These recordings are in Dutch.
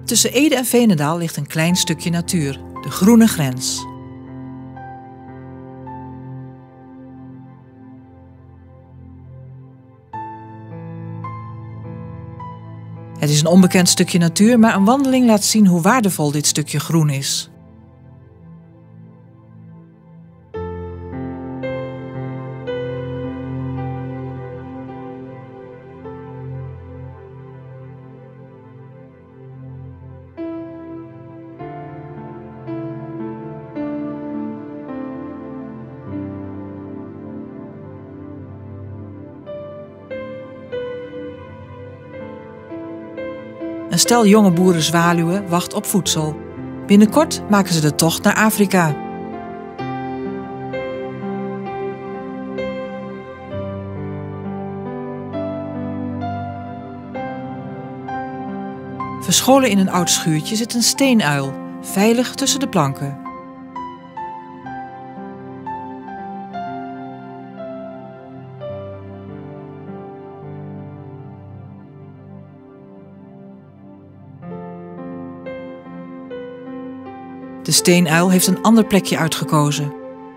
Tussen Ede en Veenendaal ligt een klein stukje natuur, de groene grens. Het is een onbekend stukje natuur, maar een wandeling laat zien hoe waardevol dit stukje groen is. Een stel jonge boerenzwaluwen wacht op voedsel. Binnenkort maken ze de tocht naar Afrika. Verscholen in een oud schuurtje zit een steenuil, veilig tussen de planken. De steenuil heeft een ander plekje uitgekozen.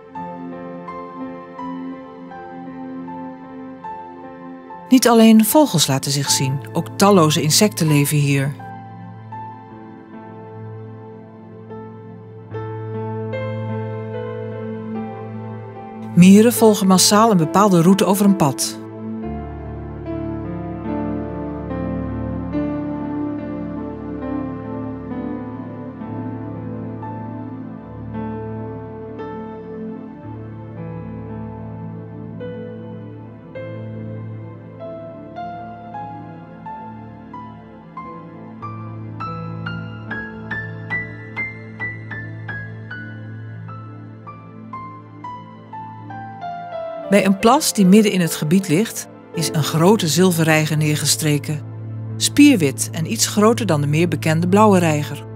Niet alleen vogels laten zich zien, ook talloze insecten leven hier. Mieren volgen massaal een bepaalde route over een pad. Bij een plas die midden in het gebied ligt, is een grote zilverreiger neergestreken. Spierwit en iets groter dan de meer bekende blauwe reiger.